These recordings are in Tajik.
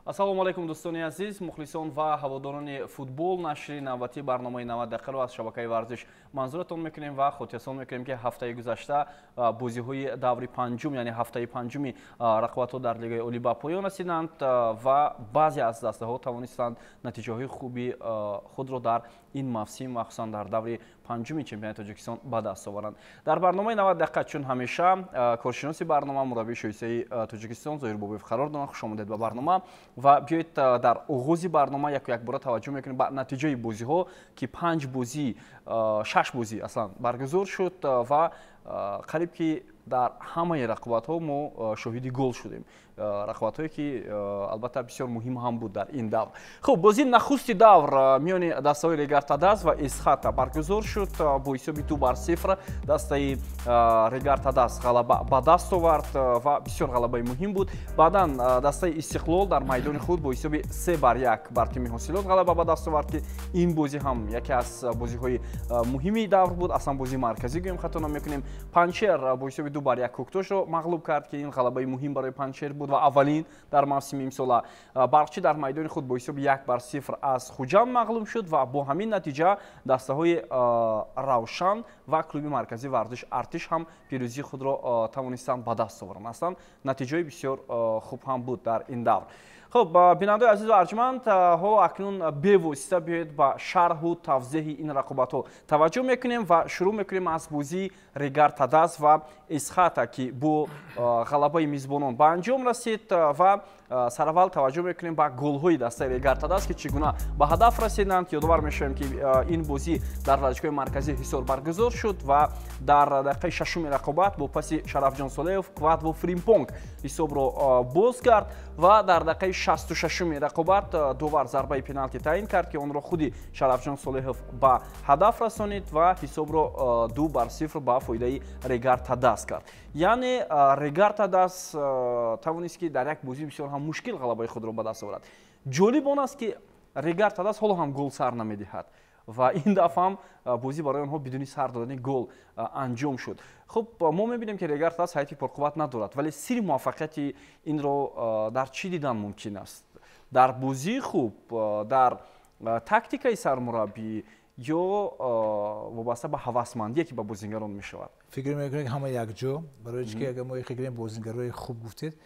ассалому алайкум дӯстони азиз, мухлисон ва ҳаводорони футбол. Нашри навбатии барномаи 90 дақиқаро аз шабакаи варзиш манзуратон мекунем ва хотиррасон мекунем ки ҳафтаи гузашта бозиҳои даври панҷум, яъне ҳафтаи панҷуми рақобатҳо дар лигаи олӣ ба поён расиданд ва баъзе аз дастаҳо тавонистанд натиҷаҳои хуби худро дар ин мавсим махсусан дар даври панҷуми чемпионати Тоҷикистон ба даст оваранд. Дар барномаи 90 дақиқа чун ҳамеша коршиноси барнома мураббии шоисаи Тоҷикистон Зоҳир Бобиев қарор доранд. Хушомадед ба барнома ва биёед дар оғози барнома якбора таваҷҷӯҳ мекунем ба натиҷаи бозиҳо ки 5 бозӣ 6 бозӣ аслан баргузор шуд ва қариб ки дар ҳамаи рақобатҳо мо шоҳиди гол шудем. Рақобатҳое ки албатта бисёр муҳим ҳам буд дар ин давр. Хуб, бозии нахусти давр миёни дастаҳои Регар Тадас ва Исхата баргузор шуд. Бо ҳисоби 2-0 дастаи Регар Тадас ғалаба ба даст овард ва бисёр ғалабаи муҳим буд. Баъдан дастаи Истиқлол дар майдони худ бо ҳисоби 3-1 бар тими Ҳосилот ғалаба ба даст овард ки ин бозӣ ҳам яке аз бозиҳои муҳими давр буд. Аслан бозии марказӣ гӯем хато намекунем. Панчер бо ҳисоби 2-1 Коктошро мағлуб кард ки ин ғалабаи муҳим барои Панчер буд ва аввалин дар мавсими имсола. Барқчӣ дар майдони худ бо ҳисоби 1-0 аз Хуҷанд мағлуб шуд ва бо ҳамин натиҷа дастаҳои Равшан ва клуби марказии варзиш Артиш ҳам пирӯзии худро тавонистанд ба даст оваранд. Аслан натиҷаи бисёр хуб ҳам буд дар ин давр. Хуб, бинандаи азизу арҷманд, ҳоло акнун бевосита биёед ба шарҳу тавзеҳи ин рақобатҳо таваҷҷӯҳ мекунем ва шурӯъ мекунем аз бозии Регар Тадас ва Исхата ки бо ғалабаи мизбонон ба анҷом расид ва сараввал таваҷҷӯҳ мекунем ба голҳои дастаи Регар Тадас ки чӣ гуна ба ҳадаф расиданд. Ёдовар мешавем ки ин бозӣ дар варзишгоҳи марказии Ҳисор баргузор шуд ва дар дақиқаи шашуми рақобат бо паси Шарафҷон Солеҳов Квадво Фримпонг ҳисобро боз кард ва дар дақиқаи 66-уми рақобат довар зарбаи пеналти таъин кард ки онро худи Шарафҷон Солеҳов ба ҳадаф расонид ва ҳисобро 2-0 ба фоидаи Регар Тадас кард. Яъне Регар Тадас тавонист ки дар як бозии бисёр ҳам мушкил ғалабаи худро ба даст оварад. Ҷолиб он аст ки Регар Тадас ҳоло ҳам гол сар намедиҳад ва ин дафъа ҳам бозӣ барои онҳо бидуни сар додани гол анҷом шуд. Хуб, мо мебинем ки Регар Тадас ҳайати пурқувват надорад, вале сири муваффақияти инро дар чӣ дидан мумкин аст? Дар бозии хуб, дар тактикаи сармураббӣ ё вобаста ба ҳавасмандие ки ба бозингарон мешавад? фикр мекунем ҳама якҷо, барои ки агар мо фикрем бозингарои хуб гуфтед,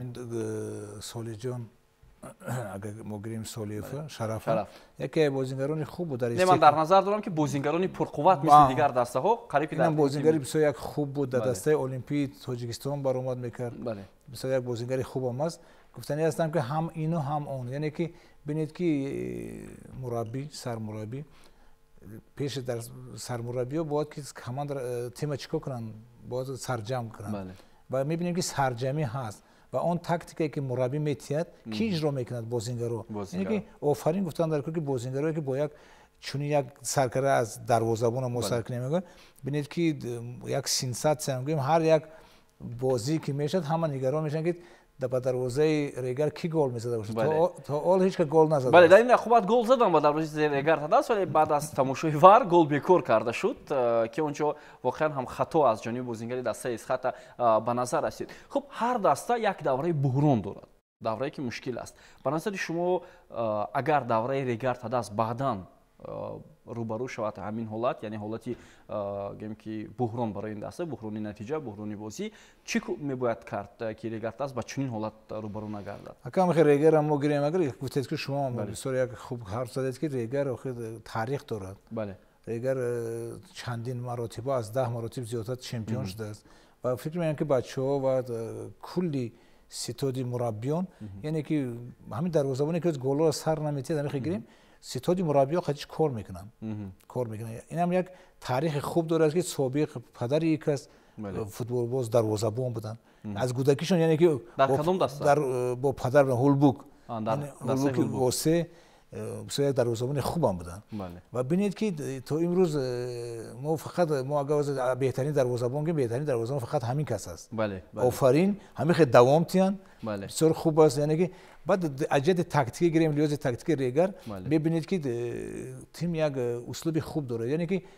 Солиҳҷон, агар мо гирем Солиҳов, Шараф яке бозингарони хуб буд. Ман дар назар дорам ки бозингарони пурқувват мисли дигар дастаҳо қариб дар бозингари бисёр як хуб буд. Дар дастаи Олимпии Тоҷикистон баромад мекард. Бисёр як бозингари хубам аст. гуфтани ҳастам ки ҳам ину ҳам он, яъне ки бинед ки мураббӣ, сармураббӣ пеш дар сармураббиҳо бояд ки ҳаман тима чикор кунанд, бояд сарҷамъ кунанд ва мебинем ки сарҷамӣ ҳаст ва он тактикае ки мураббӣ метиҳад ки иҷро мекунад бозингаро. яъне ки офарин гуфтан дар ки бозингарое ки бо як чунин як саркара аз дарвозабона мо сар кунем, бинед ки як сенсатсия мегӯем, ҳар як бозӣ ки мешавад ҳама нигарон мешаванд ки ба дарвозаи Регар ки гол мезада бошад. То ҳол ҳеч кас гол назада. Бале, дар ин рақобат гол задан ба дарвозаи Регар Тадас, вале баъд аз тамошои вар гол бекор карда шуд ки онҷо воқеан ҳам хато аз ҷониби бозингари дастаи Исхата ба назар расид. Хуб, ҳар даста як давраи буҳрон дорад, даврае ки мушкил аст. Ба назари шумо агар давраи Регар Тадас баъдан рӯбарӯ шавад ҳамин ҳолат, яъне ҳолати гӯем ки буҳрон барои ин даста, буҳрони натиҷа, буҳрони бозӣ, чӣ мебояд кард ки Регар Тадас ба чунин ҳолат рӯбарӯ нагардад? Акам Регар мо гирем, агар гуфтед ки шумо бисёр як хуб ҳарф задед ки Регар таърих дорад. Регар чандин маротиба аз 10 маротиб зиёдтар чемпион шудааст ва фикр мекунам ки бачаҳо ва кулли ситоди мураббиён, яъне ки ҳамин дарвозабоне ки голро сар наметиҳад, ҳамин гирем ситоди мураббиҳо хатиш кор мекунанд. Инам як таърихи хуб дорад ки собиқ падари як кас футболбоз дарвозабон буданд. Аз кӯдакишон, яъне ки бо падар Ҳулбук Восе бисёр як дарвозабони хубам буданд. Ва бинед ки то имрӯз мо фақат мо агар беҳтарин дарвозабон гӯем, беҳтарин дарвозабон фақат ҳамин кас аст. Офарин, ҳамин хел давом тиҳанд, бисёр хуб аст. яъне ки баъд аҷияти тактикӣ гирем, лиёзи тактикии Регар, мебинед ки тим як услуби хуб дорад, яъне ки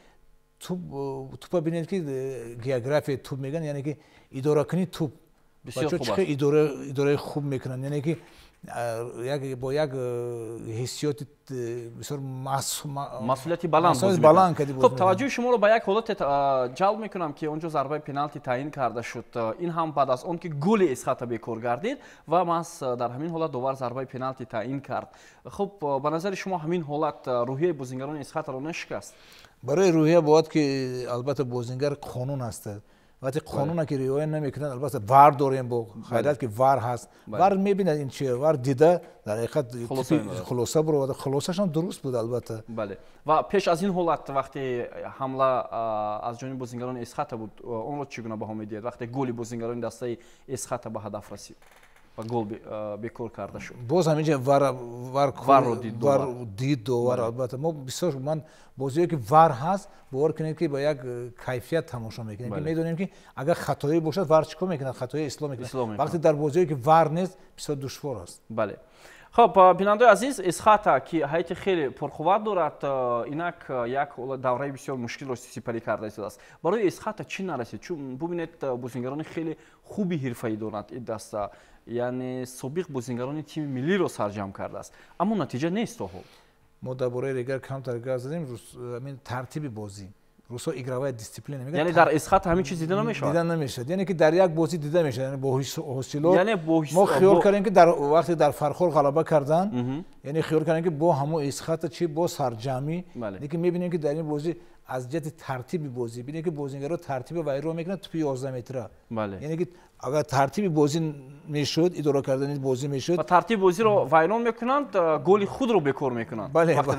тупа бинед ки географияи туп мегӯянд, яъне ки идоракунии туп бачаҳо чӣ хел идораи хуб мекунанд, яъне ки با یک حسیات بسیار مسئولیتی بلند خب توجه شما رو به یک حالت جلب میکنم که اونجا ضربه پنالتی تعیین کرده شد. این هم بعد از اون که گل اسخات به کار گردید و محض در همین حالت دوباره ضربه پنالتی تعیین کرد. خب به نظر شما همین حالت روحیه بازیگران اسخات رو نشکست؟ برای روحیه باید که البته بازیگر قانون است. وقتی قانون که رعایت نمیکنن البته وار داریم با خیرات که وار هست. وار میبینه این چیه وار دیده در حقیقت خلاصه برو خلاصش هم درست بود البته. بله و پیش از این حالت وقتی حمله از جانب بازیگران اسخات بود اون رو چگونه بها میدید وقتی گل بازیگران دسته اسخات به هدف رسید و گل بکار کرده شد؟ باز همینجا وار رو دید دوباره. البته ما بسیار من بازی که وار هست باور کنید که با یک کیفیت تماشا میکنیم که میدونیم که اگر خطایی باشد وار چیکار میکنه خطای اسلام میکنه. وقتی در بازی که وار نیست بسیار دشوار است. بله خب بیننده عزیز اسخات که هیئت خیلی پرقوت دارد اینک یک دوره بسیار مشکل را سپری کرده است. برای اسخات چی نرسید؟ چون ببینید بازیگران خیلی خوبی حرفه‌ای دارند این دسته، یعنی سابق بازیگران تیم ملی را سرجم کرده است اما نتیجه نیست تا حال. ما درباره ریگر کمتر گپ زدیم. همین ترتیب بازی روسا ایگراوای دیسیپلین میگه یعنی در اسخات همین چیز دیده نمیشه یعنی که در یک بازی دیده میشه. یعنی با حوصله یعنی ما خیال کردیم که در وقتی در فرخور غلبه کردن یعنی خیال کردیم که با همون اسخات چی با سرجمی لیکن میبینیم که در این بازی از جهت ترتیب بازی ببینید که بازیگرا ترتیب وای رو میکنن تو 11 متر. یعنی که اگر ترتیب بازی میشد اداره کردن بازی میشد و ترتیب بازی رو وایرون میکنند گل خود رو بکار میکنند.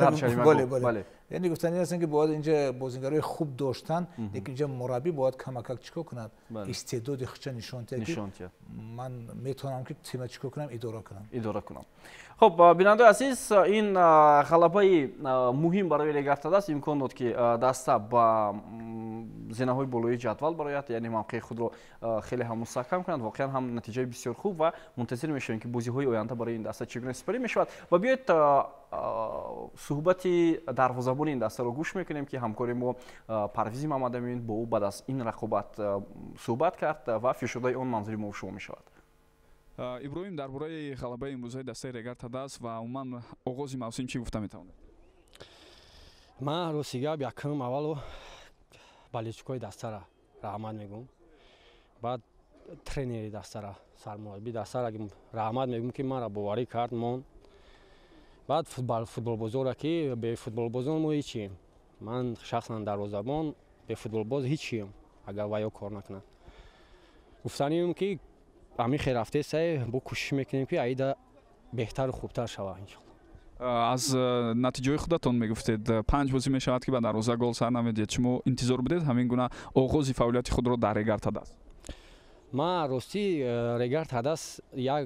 بله یعنی گفتن این هستن که باید اینجا بازیگرای خوب داشتن لیکن اینجا مربی باید کمک چیکار کند استعداد خودش نشون بده من میتونم که تیم چیکار کنم اداره کنم. خب بیننده عزیز این غلبه مهم برای ریگارتاد است. امکان داد که دسته با زینه‌های بالای جدول برایت یعنی موقع خود رو خیلی هم مستحکم کنند. واقعا هم نتیجه بسیار خوب و منتظر میشیم که بازی‌های آینده برای این دسته چگونه سپری میشود. و بیایید صحبت دروازه‌بان این دسته رو گوش میکنیم که همکار ما پرویز محمدامین با او بعد از این رقابت صحبت کرد و فیشودای اون منظوری ما شما میشود. иброҳим дар бораи ғалабаи имрӯзаи дастаи регартада аст ва умуман оғози мавсим чӣ гуфта метавонед? ман рости гап якум аввалу баличкои дастара раҳмат мегӯм баъд тренери дастара сармурабби дастара раҳмат мегӯм ки манро боварӣ кард мон баъд футболбозора ки бе футболбозон мо ҳичем ман шахсан дарвозабон бе футболбоз ҳичем агар ваё кор накунад гуфтаним ки амихе рафте сай бо кӯшиш мекунем ки аида беҳтару хубтар шава иншоалло. аз натиҷаҳои худатон мегуфтед 5 бозӣ мешавад ки ба дарвоза гол сар намедиҳед. шумо интизор будед ҳамин гуна оғози фаъолияти худро дар регартадаст? ман рости регартадас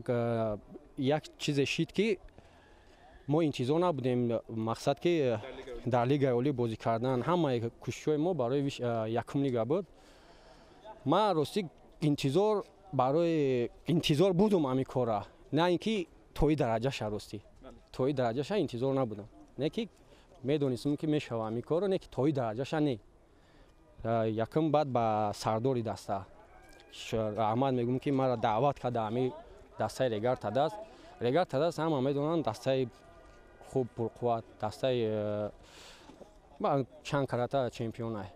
як чизе шид ки мо интизор набудем мақсад ки дар лигаи олӣ бозӣ кардан ҳамаи кӯшишҳои мо барои якум лига буд. ман рости интизор будум ҳамин кора на ин ки тои дараҷаша рости тои дараҷаша интизор набудам не ки медонистам ки мешава ҳамин корро не ки тои дараҷаша не. якум баъд ба сардори даста раҳмат мегӯм ки маро даъват карда ҳамин дастаи регартадаст. регартадаст ҳама медонанд дастаи хуб пурқувват дастаи чанд карата чемпиона.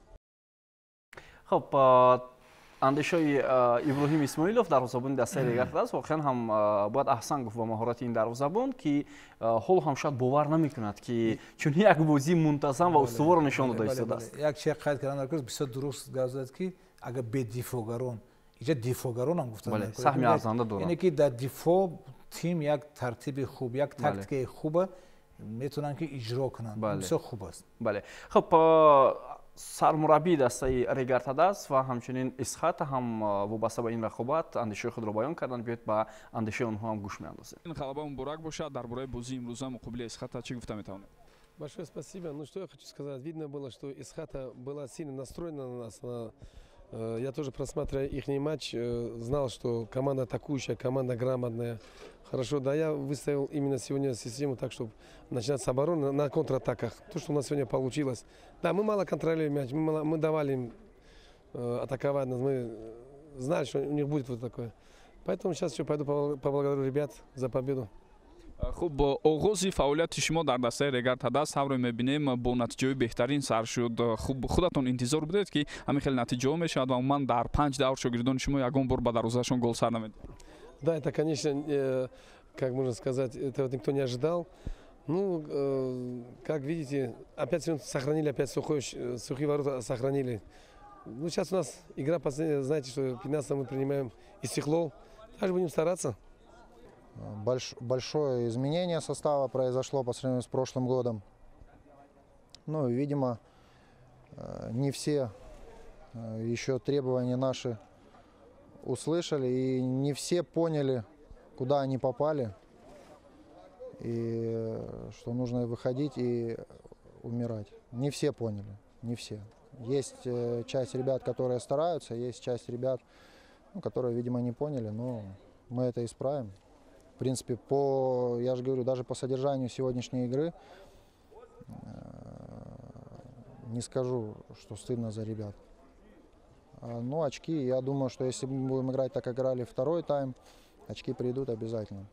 خب اندیشه‌های ابراهیم اسماعیلوف دروازه‌بان دسته رگارتاد است. واقعا هم باید احسان گفت با مهارت این دروازه‌بان که حال هم شاید باور نمی‌کند که چون یک بازی منتظم و استوار نشان داده است. یک چیز قید کردن که بسیار درست گفت که اگر به دیفاگران اینجا دیفاگران هم گفتن سهمی ارزنده دارن یعنی که در دفاع تیم یک ترتیب خوب یک تاکتیک خوبه میتونن که اجرا کنن. بسیار خوب است. بله خب سرمربی دسته رگارتاد است و همچنین اسخات هم وابسته به این رقابت اندیشه خود را بیان کردن. بیاید با اندیشه اونها هم گوش می‌اندازیم. این غلبه مبارک باشد. درباره بازی امروز مقابل اسخات چی گفته میتونید؟ Большое спасибо. Ну что я хочу сказать, видно было, что Исхата была сильно настроена на нас. Я тоже просматривая их матч, знал, что команда атакующая, команда грамотная. Хорошо, да, я выставил именно сегодня систему так, чтобы начинать с обороны на контратаках. То, что у нас сегодня получилось. Да, мы мало контролируем мяч, мы давали им атаковать нас, мы знали, что у них будет вот такое. Поэтому сейчас еще пойду поблагодарю ребят за победу. خب آغاز فعالیت شما در دسته ریگر تدست هم رو میبینیم با نتیجه بهترین سر شد. خب خودتون انتظار بدید که همین خیلی نتیجه میشد و عموما در 5 دور شاگردان شما یگان بار به دروازهشون گل سر نمید. Да, это, конечно, как можно сказать, этого никто не ожидал. Ну, как видите, опять сохранили, опять сухие ворота сохранили. Ну, сейчас у нас игра, знаете, что 15 мы принимаем Истихлол. Также будем стараться. Большое изменение состава произошло по сравнению с прошлым годом. Ну, видимо, не все еще требования наши услышали, и не все поняли, куда они попали, и что нужно выходить и умирать. Не все поняли, не все. Есть часть ребят, которые стараются, есть часть ребят, которые, видимо, не поняли, но мы это исправим. В принципе, я же говорю, даже по содержанию сегодняшней игры не скажу, что стыдно за ребят. Ну, очки, я думаю, что если мы будем играть так, как играли второй тайм, очки придут обязательно.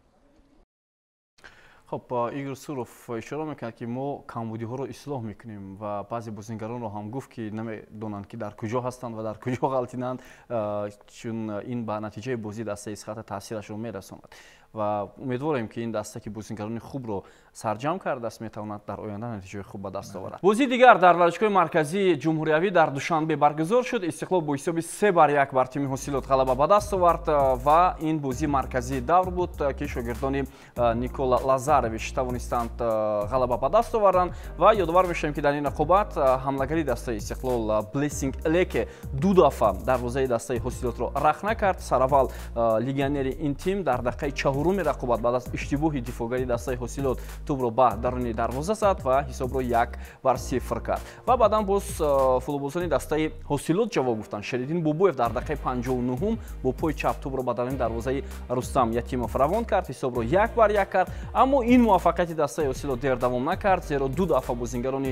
خب ایگور سروف اشاره میکنه که ما کمبودی‌ها رو اصلاح میکنیم و بعضی بازیکنان رو هم گفت که نمیدونند که در کجا هستند و در کجا غلطیدند، چون این به نتیجه بازی دسته اسخط تاثیرش رو میرساند و امیدواریم که این دسته که بازیکنان خوب رو سرجم کرده است میتواند در آینده نتیجه خوب به دست آورد. بازی دیگر در ورزشگاه مرکزی جمهوریوی در دوشنبه برگزار شد. استقلال با حساب 3-1 بر تیم حاصلات غلبه به دست آورد و این بازی مرکزی دور بود که شاگردان نیکولا لازارویچ توانستند غلبه به دست آورند و یادآور میشیم که در این رقابت حملهگری دسته استقلال بلیسینگ الک دو دفعه دروازه دسته حاصلات را رخ نکرد. سراول لیگیونر این تیم در دقیقه 4 رقابت بعد از اشتباه دفاعگری دسته حاصلات توپ را به درون دروازه زد و حساب را 1-0 کرد و بعدا باز فوتبالبازان دسته حاصلات جواب گفتند. شریدین بوبویف در دقیقه 59 با پای چپ توپ را به درون دروازه رستم یتیموف روان کرد، حساب را 1-1 کرد. اما این موفقیت دسته حاصلات دیر دوام نکرد، زیرا دو دفعه بازیکنان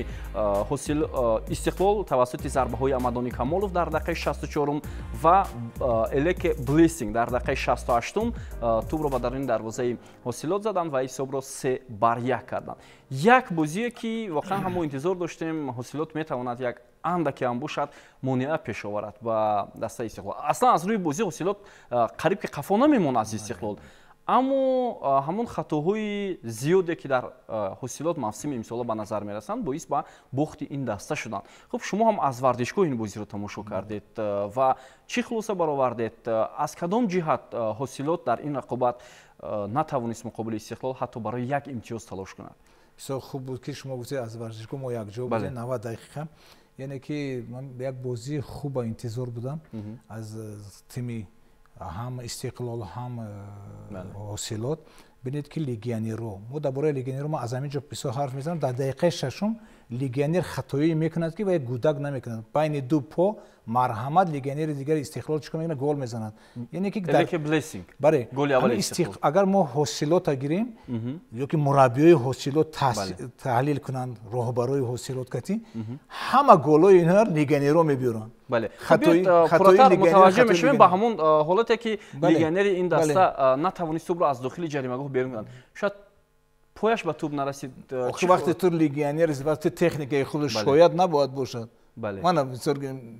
استقلال توسط ضربه‌های امدانی کمالوف در دقیقه 64 و الک بلیسینگ در دقیقه 68 توپ را به درون دروازه حاصلات زدند و حساب را 3-1 کردند. یک بازی که واقعا هم انتظار داشتیم حاصلات میتواند یک اندکی هم باشد مانع پیش آورد و دسته استقلال. اصلا از روی بازی حاصلات قریب که قفا نمیماند از استقلال، اما همون خطاهای زیادی که در حاصلات موسم امسال به نظر میرسند باعث به باخت این دسته شدند. خب شما هم از ورزشگاه این بازی رو تماشا کردید و چی خلاصه برآوردید؟ از کدام جهت حاصلات در این رقابت نتوانست مقابل استقلال حتی برای یک امتیاز تلاش کند؟ بسیار خوب بود که شما گفتید از ورزشگاه ما یک جا بودیم 90 دقیقه، یعنی که من یک بازی خوب انتظار بودم از تیم هم استقلال هم حاصلات. ببینید که لیگیونر رو ما درباره لیگیونر ما از همینجا بسیار حرف میزنم. در دقیقه ششم لیگیونر خطایی میکند که و یک گودک نمیکند، بین دو پا مرحمت لیگیونر دیگر استقلال چیکار میکنه؟ گل میزند. یعنی که در بلیسینگ بله گل اول استقلال. اگر ما حاصلات گیریم یا که مربیای حاصلات تحلیل کنند، راهبرای حاصلات کتی همه گلای اینها لیگیونر رو میبرن. بله خطایی متوجه میشیم به همون حالتی که لیگیونر این دسته نتوانست توپ را از داخل جریمه‌گاه بیرون کنند. شاید پایش به توپ نرسید. وقتی تو لیگیونر وقتی تکنیک خودش شاید نباید باشد. بله من بسیار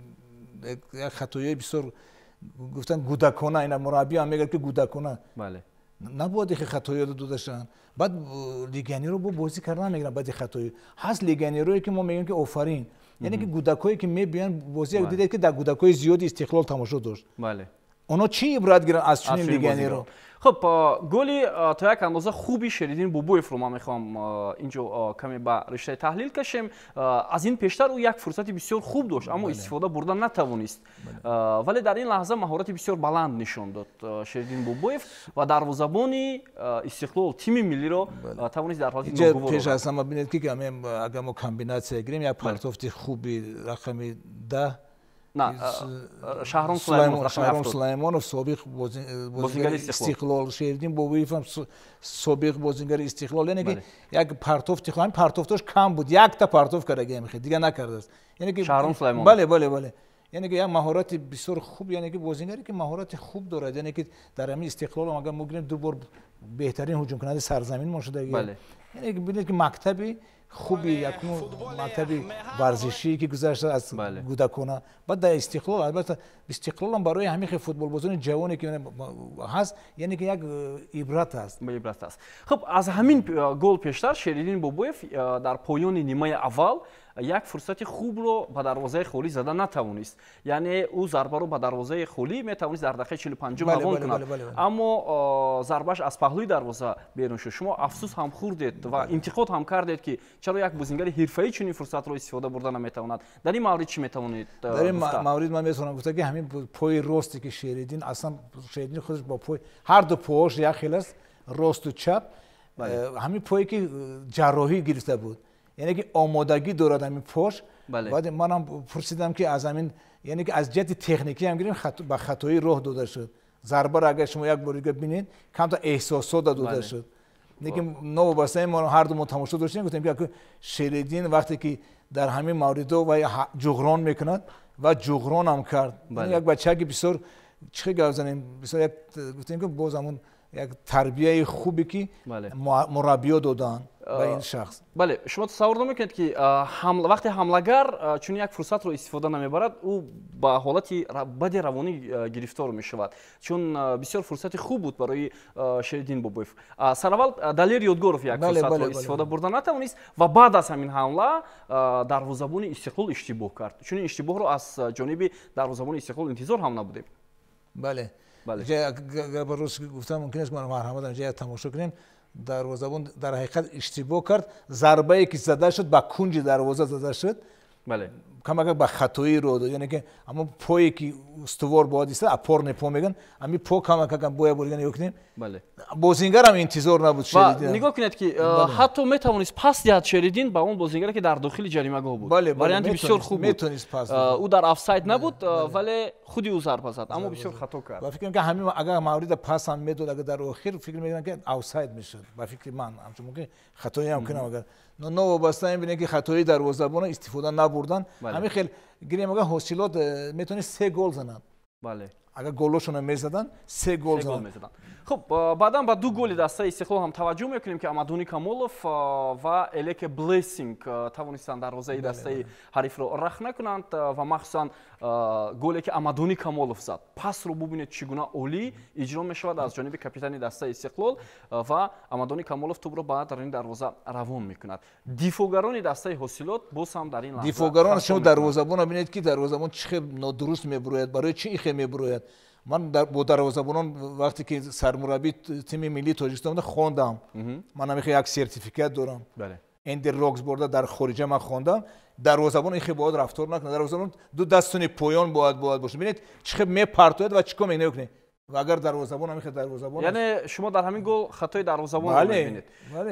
یک خطایی بسیار گفتن گودکانه، اینا مربی هم میگه که گودکانه. بله نباید که خطایی رو داشتن. بعد لیگیونر رو بازی کردن میگن بعد خطایی هست. لیگیونری که ما میگیم که آفرین، یعنی که گودکایی که میبینن بازی دیدید که در گودکای زیادی استقلال تماشا داشت. بله اونا چی عبرت گیرن از چنین لیگیونر؟ خب گلی تا یک اندازه خوبی شریدین بوبویف رو ما میخوام اینجا کمی به رشته تحلیل کشیم. از این پیشتر او یک فرصتی بسیار خوب داشت اما استفاده بردن نتوانست، ولی در این لحظه مهارت بسیار بلند نشان داد شریدین بوبویف و دروازه‌بان استقلال تیم ملی رو توانست در حالت ناگوار پیش از همه ببینید که اگر ما کامبیناسیون گیریم یک پرتوفتی خوبی رقم 10 نه شهرام سلیمانوف سابق بازیگر استقلال، شریدین بوبویف هم سابق بازیگر استقلال، یعنی که یک پرتوفتی خواهیم پرتوفتش کم بود، یک تا پرتوف کرده میخواد دیگه نکرده است، یعنی که شهرام سلیمانوف بله یعنی که یک مهارت بسیار خوب، یعنی که بازیگری که مهارت خوب دارد، یعنی که در همین استقلال اگر ما بگیریم 2 بار بهترین هجوم کننده سرزمین ما شده. بله. یعنی که ببینید که مکتبی خوبی، یک مکتبی ورزشی که گذشته از کودکانه، بعد در استقلال البته استقلال هم برای همین فوتبال بازیکن جوانی که هست یعنی که یک عبرت است. عبرت است. خب از همین گل پیشتر شریدین بابویف در پایان نیمه اول یک فرصت خوب رو به دروازه خالی زدن نتوانست. یعنی او ضربه رو به دروازه خالی میتوانست در دقیقه 45 روان کند. اما ضربهش از پهلوی دروازه بیرون شد. شما افسوس هم خوردید و انتقاد هم کردید که چرا یک بازیگر حرفه‌ای چنین فرصت رو استفاده برده نمیتواند. در این مورد چی میتوانید گفت؟ در این مورد من میتونم گفت که همین پای راستی که شریدین، اصلا شریدین خودش با پای هر دو پاش یک خیلی است، راست و چپ، همین پایی که جراحی گرفته بود، یعنی که آمادگی دارد همین پاش. بعد منم پرسیدم که از همین، یعنی که از جهت تکنیکی هم گیریم با خطایی راه داده شد. ضربه را اگر شما یک بار ببینید کم تا احساسات داده شد. لیکن نو واسه ما هر دو تماشا داشتیم، گفتیم که شریدین وقتی که در همین موردها و جغران میکند و جغران هم کرد. یعنی یک بچه که بسیار چه گفتیم بسیار گفتیم که باز همون یک تربیه خوبی که مربی‌ها دادن به این شخص. بله، شما تصور نمیکنید که وقتی حمله‌گر چون یک فرصت رو استفاده نمیبرد او با حالت بد روانی گرفتار میشود، چون بسیار فرصت خوب بود برای شریدین بابویف. سراول دلیر یادگورف یک فرصت رو استفاده برده نتوانست و بعد از همین حمله دروازه‌بان استقلال اشتباه کرد. چون این اشتباه رو از جانب دروازه‌بان استقلال انتظار هم نبودیم. بله. اگر روز گفتم ممکن است ما مرحمت انجام تماشا کنیم، دروازه‌بان در حقیقت اشتباه کرد. ضربه‌ای که زده شد با کنج دروازه زده شد. بله. کما با خطایی رو داد، یعنی که اما پایی که استوار باید است اپور نپو میگن، همین پا کما باید بولگن یکنیم. بله. بازیگر هم انتظار نبود شریدین. نگاه کنید که حتی میتوانست پاس دهد شریدین با اون بازیگری که در داخل جریمه گاه بود. وریانت بسیار خوب بود. او در آفساید نبود ولی خودی او ضربه زد، اما بسیار خطا کرد. و فکر کنم که همین اگر مورد پاس هم میداد، اگر در آخر فکر میکنم که آفساید میشد. با فکر من همچون که خطایی هم کنم، اگر نو وابسته این بینه که خطایی دروازه‌بان استفاده نبردن. همین خیلی گیریم اگر حاصلات میتونه 3 گل زنن. بله. اگر گلشون میزدن 3 گل زدن. خب بعدا با 2 گل دسته استقلال هم توجه میکنیم که امادونی کامولوف و الیک بلیسینگ توانستند دروازه دسته حریف رو رخ نکنند و مخصوصا گلی که امادونی کامولوف زد. پس رو ببینید چگونه عالی اجرا میشود از جانب کاپیتان دسته استقلال و امادونی کامولوف توپ رو بعد در این دروازه روان میکند. دیفوگران دسته حاصلات باز هم در این لحظه دیفوگران شما دروازه‌بان ببینید که دروازه‌بان چه نادرست میبروید، برای چی خیلی میبروید. من با دروازه‌بانان وقتی که سرمربی تیم ملی تاجیکستان خواندم، من هم یک سرتیفیکات دارم. بله. اندر راکس برده در خارج من خواندم. دروازه‌بان این باید رفتار نکنه. دروازه‌بان 2 دستون پایان باید باشه. ببینید چه میپرتوید و چیکار میکنه. و اگر دروازه‌بان هم دروازه‌بان، یعنی شما در همین گل خطای دروازه‌بان رو می‌بینید.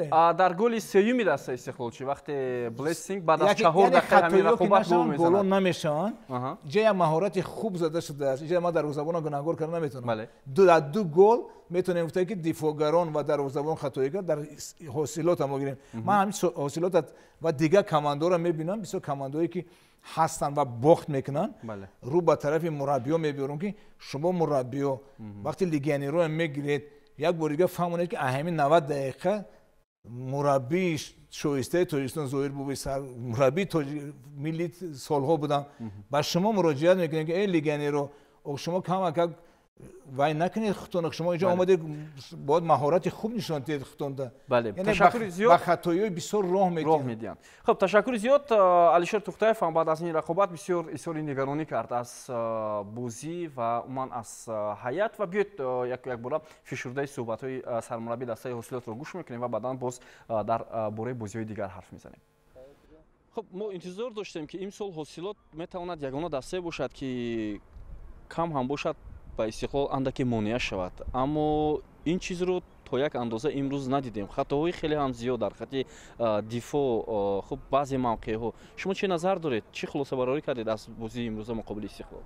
در گل سومی دسته استقلال چی وقتی بلیسینگ بعد از 4 دقیقه همین رقابت گل می‌زنه. گل نمیشن. جای مهارت خوب زده شده است. جای ما دروازه‌بان گناهکار کردن نمیتونن. دو گل میتونیم گفت که دیفوگران و دروازه‌بان خطایی کرد. در حاصلات ما گیریم. من همین حاصلات و دیگه کماندو رو می‌بینم، بسیار کماندویی که هستن و باخت میکنن. رو به طرف مربی‌ها میبرون که شما مربی‌ها وقتی لیگیانی رو میگیرید یک بار دیگه فهمونید که همین 90 دقیقه مربی شایسته تاجیکستان ظاهر بود، مربی ملی سالها بودم، با شما مراجعت میکنید که ای لیگیانی رو شما کم وای نکنید خطون شما اینجا آمده باید مهارت خوب نشون دهید خطون. بله، تشکر زیاد. با خطایی بسیار راه میدین. خب تشکر زیاد. علیشیر توختایف هم بعد از این رقابت بسیار اظهار نگرانی کرد از بازی و عموما از هیئت و بیاید یک بار فشرده صحبت‌های سرمربی دسته حاصلات رو گوش میکنیم و بعدا باز در باره بازی‌های دیگر حرف میزنیم. خب ما انتظار داشتیم که امسال حاصلات میتواند یگانه دسته باشد که کم هم باشد با استقلال اندکی مانع شود، اما این چیز رو تا یک اندازه امروز ندیدیم. خطاهای خیلی هم زیاد در خط دفاع، خب بعضی موقع‌ها شما چه نظر دارید؟ چه خلاصه برآوری کردید از بازی امروز مقابل استقлал?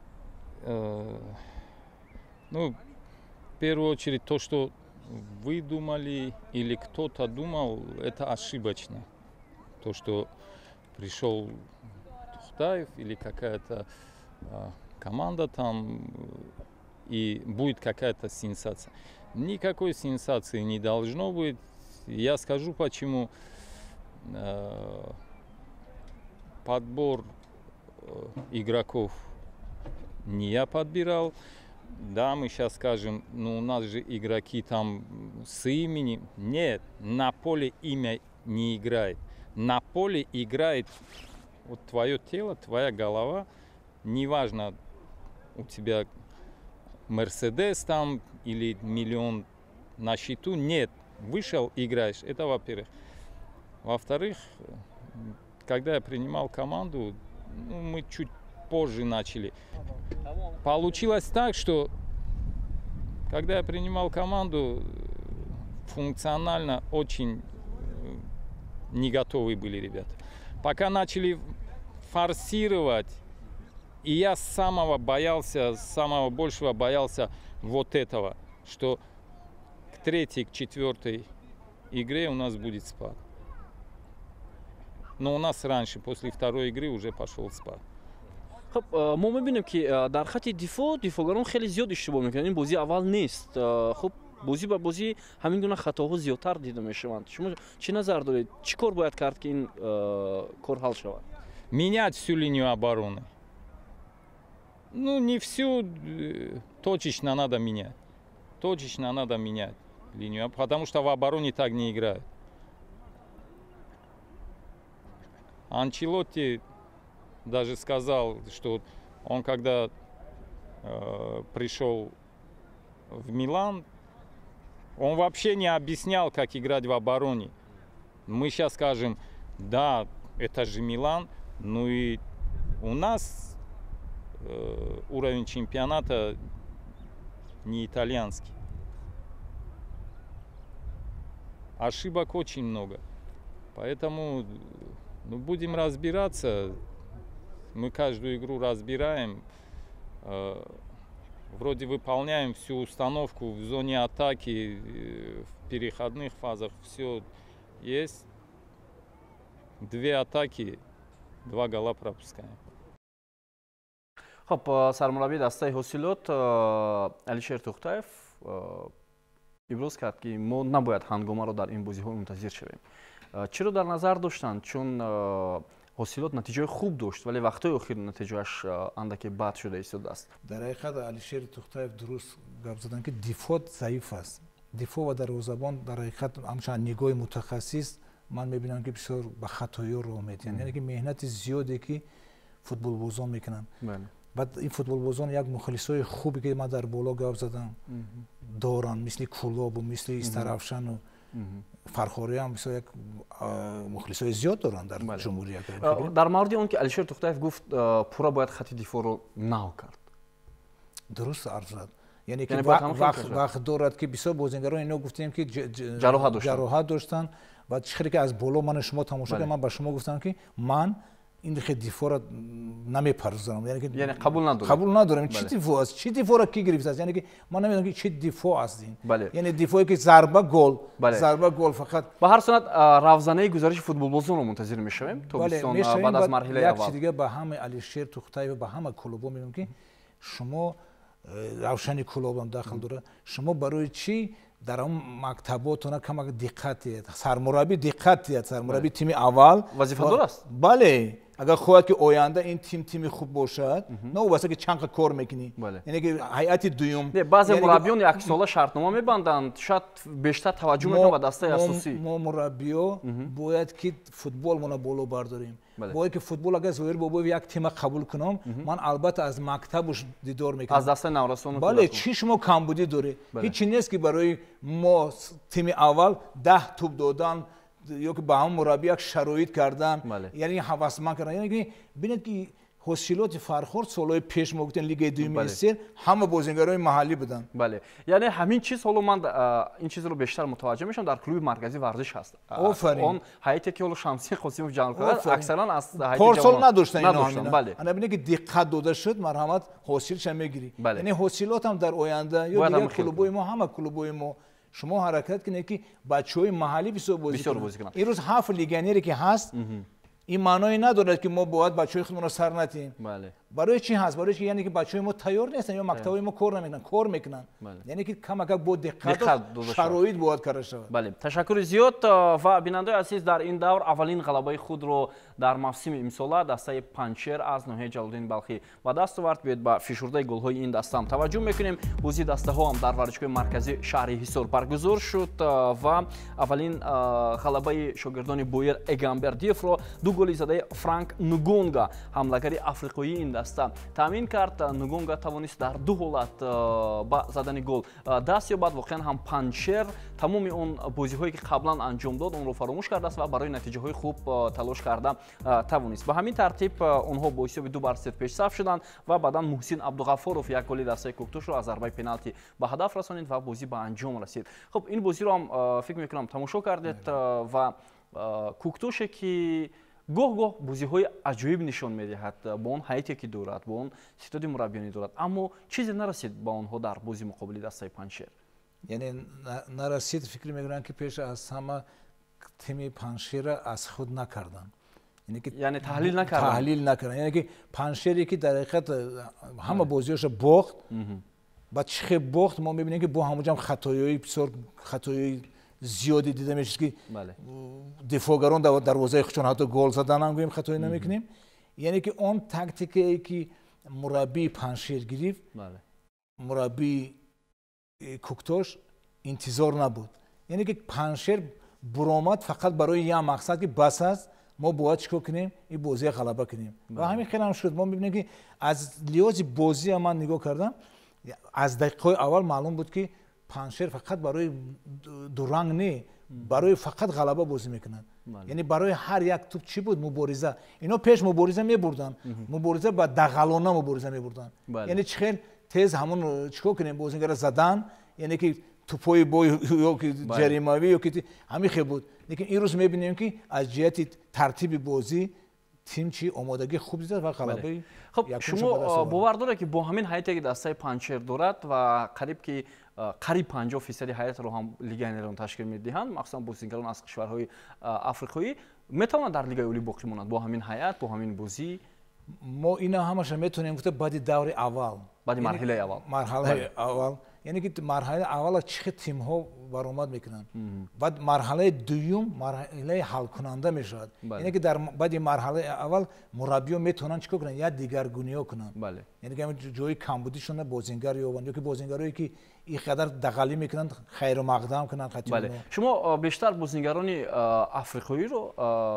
Ну, в первую очередь то, что вы думали или кто-то думал, это ошибочно. То, что пришел Тухтаев или какая-то команда там и будет какая-то сенсация. Никакой сенсации не должно быть. Я скажу почему. Подбор игроков не я подбирал. Да, мы сейчас скажем, ну у нас же игроки там с именем. Нет, на поле имя не играет. На поле играет вот твое тело, твоя голова. Неважно, у тебя Мерседес там или миллион на счету. Нет, вышел, играешь. Это во-первых. Во-вторых, когда я принимал команду, ну, мы чуть позже начали. Получилось так, что когда я принимал команду, функционально очень не готовы были ребята. Пока начали форсировать, и я самого большего боялся вот этого, что к третьей, к четвертой игре у нас будет спад. Но у нас раньше, после второй игры, уже пошел спад. خب ما می‌بینیم که در خط دفاعگران خیلی زیاد اشتباه می‌کنن. این بازی اول نیست. خب بازی به بازی همین گونه خطاها زیادتر دیده میشوند. شما چه نظر دارید؟ چی کار باید کرد که این کار حل شود؟ Менять всю линию обороны. Ну, не всю, точечно надо менять. Точечно надо менять линию, потому что в обороне так не играют. Анчелотти даже сказал, что он когда пришел в Милан, он вообще не объяснял, как играть в обороне. Мы сейчас скажем, да, это же Милан, ну и у нас уровень чемпионата не итальянский. Ошибок очень много. Поэтому будем разбираться. Мы каждую игру разбираем. Вроде выполняем всю установку в зоне атаки, в переходных фазах. Все есть. 2 атаки, 2 гола пропускаем. خب سرمربی دسته حاصلات علیشیر توختایف ابراز کرد که ما نباید هنگامه را در این بازی‌ها منتظر شویم. چرا در نظر داشتند؟ چون حاصلات نتیجه خوب داشت ولی وقتای اخیر نتیجهش اندکی بد شده ایستاده است. در حقیقت علیشیر توختایف درست گپ زدن که دفاع ضعیف است. دفاع و دروازه‌بان در حقیقت همچنان نگاه متخصص من می‌بینم که بسیار به خطایا راه می‌دن. یعنی که مهنت زیادی که فوتبال بازان میکنن. بعد این فوتبال بازان یک مخلصای خوبی که ما در بالا گپ زدم دارن، مثل کلاب و مثل استرافشان و فرخاری هم بسیار یک مخلصای زیاد دارن در جمهوری اسلامی. در مورد اون که علیشیر توختایف گفت پورا باید خط دفاع رو نو کرد. درست عرض زد. یعنی که وقت دارد که بسیار بازیگران اینو گفتیم که جراحت داشتن و چخری که از بالا من شما تماشا کردم، من به شما گفتم که من این خیلی دفاع را نمیپرزم. یعنی قبول ندارم. چی دفاع است؟ چی دفاع را کی گرفته است؟ یعنی که من نمیدونم که چی دفاع است این. یعنی دفاعی که ضربه گل فقط. به هر صورت روزانه گزارش فوتبال بازان رو منتظر میشویم تا بعد از مرحله اول. یک دیگه به همه علیشیر توختایف و به همه کلوبا میگم که شما روشنی کلوب هم داخل داره. شما برای چی در اون مکتباتون کمک دقت سرمربی دقت سرمربی تیم اول وظیفه دار است. بله اگر خواهد که آینده این تیم خوب باشد نه واسه که چند کار میکنی. یعنی که هیئت دوم بعضی مربیان یک ساله شرطنامه میبندند شاید بیشتر توجه میکنن به دسته اساسی. ما مربی‌ها باید که فوتبال مون بالا برداریم. باید که فوتبال اگر زویر بابا یک تیم قبول کنم من البته از مکتبش دیدار میکنم. از دسته نورسون. بله چی شما کمبودی داره. هیچ نیست که برای ما تیم اول 10 توپ دادن یا که با هم مربی یک شرایط کردن. یعنی هوسمند کردن. یعنی که ببینید که حاصلات فرخورد سالهای پیش ما گفتن لیگ دوم مصر همه بازیگرای محلی بودن. بله یعنی همین چیز حالا من این چیز رو بیشتر متوجه میشم در کلوب مرکزی ورزش هست. اون هیئتی که حالا شمسی قاسموف جمع کرده اکثرا از هیئت پارسال نداشتن اینا. بله انا ببینید که دقت داده شد مرحمت حاصلش میگیری. یعنی حاصلات هم در آینده یا دیگه کلوبای ما همه کلوبای ما شما حرکت کنید که بچهای محلی بسیار بازی کنن. این روز 7 لیگنری که هست این معنی نداره که ما باید بچهای خودمون رو سر نتیم. برای چی هست؟ برای چی؟ یعنی که بچه‌های ما تیار نیستن یا مکتب‌های ما کار نمیکنن، کار میکنن. یعنی که کم با دقت و شرایط باید کار شود. بله، تشکر زیاد. و بیننده عزیز، در این دور اولین غلبه خود رو در موسم امسال دسته پنچر از ناحیه جلال‌الدین بلخی به دست آورد. بیاید به فشرده گل‌های این دسته هم توجه میکنیم. بازی دسته ها هم در ورزشگاه مرکزی شهر حصار برگزار شد و اولین غلبه شاگردان بویر اگامبردیف رو دو گل زده فرانک نگونگا حمله‌گر آفریقایی این دسته تامین کرد. نگونگا توانست در دو حالت با زدن گل دست یابد. واقعا هم پنچر تمام اون بازی‌هایی که قبلا انجام داد اون رو فراموش کرده است و برای نتیجه‌های خوب تلاش کرده توانست. به همین ترتیب اونها با حساب 2-0 پیشرفت شدند و بعدا محسن عبدالغفورов یک گل دسته کوکتوش رو از ضربه پنالتی به هدف رسانید و بازی به انجام رسید. خب این بازی رو هم فکر می‌کنم تماشا کردید و کوکتوش که گاه بازی‌های عجیب نشون می‌دهد با اون هیئتی که دارد، با اون استعداد مربیانی دارد، اما چیزی نرسید با اونها در بازی مقابل دسته پنچر. یعنی نرسید. فکر می‌کنم که پیش از همه تیم پنچر از خود نکردن. یعنی تحلیل نکردن. یعنی که پنچری که در حقیقت همه بازی‌هاش باخت. بعد چه باخت ما می‌بینیم که با همونجا خطاهای بسیار خطاهای زیادی دیده میشه که دفاعگران دروازه خودشون حتی گل زدن هم گویم خطایی نمیکنیم. یعنی که اون تاکتیکی که مربی پنچر گرفت، مربی کوکتوش انتظار نبود. یعنی که پنچر برآمد فقط برای یک مقصد که بس است ما باید چیکار کنیم این بازی غلبه کنیم و همین خیلی هم شد. ما می‌بینیم که از لحاظ بازی من نگاه کردم از دقیقه اول معلوم بود که پنچر فقط برای دو رنگ نه، برای فقط غلبه بازی میکنن. یعنی برای هر یک توپ چی بود؟ مبارزه. اینا پیش مبارزه میبردن، مبارزه با دغلانه مبارزه میبردن. یعنی چخیل تیز همون چیکار کنیم بازیگر زدن، یعنی که توپای بوی یا که جریمه‌ای یا که همین خیلی بود. لیکن این روز میبینیم که از جهت ترتیب بازی تیم چی آمادگی خوب داشت و غلبه. خب شما باور داره که با همین هیئتی که دسته پنچر دارد و قریب 50% هیئت رو هم لیگ ایران تشکیل میدهند، مخصوصا بازیگران از کشورهای آفریقایی، میتوانند در لیگ اولی باقی مانند با همین هیئت، با همین بازی؟ ما اینا همش میتونیم گفت بعد دور اول، بعد مرحله اول یعنی که مرحله اول چه تیم ها برآمد میکنن، بعد مرحله دوم مرحله حل کننده میشود. یعنی که در بعد مرحله اول مربی ها میتونن چیکار کنن؟ یا دیگرگونی ها کنن. یعنی که جای کمبودیشون بازیگر یا که بازیگرایی که این قدر دغلی میکنن خیر و مقدم کنن خاطر شما بیشتر بازیگران آفریقایی رو